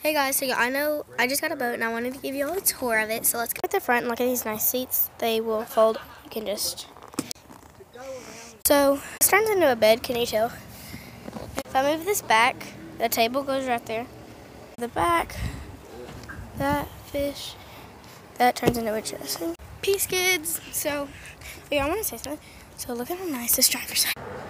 Hey guys, so I know I just got a boat and I wanted to give you all a tour of it. So let's go at the front and look at these nice seats. They will fold. You can just... So this turns into a bed, can you tell? If I move this back, the table goes right there. The back, that fish, that turns into a chest. Peace kids. So, yeah, I want to say something. So look at how nice this driver's side.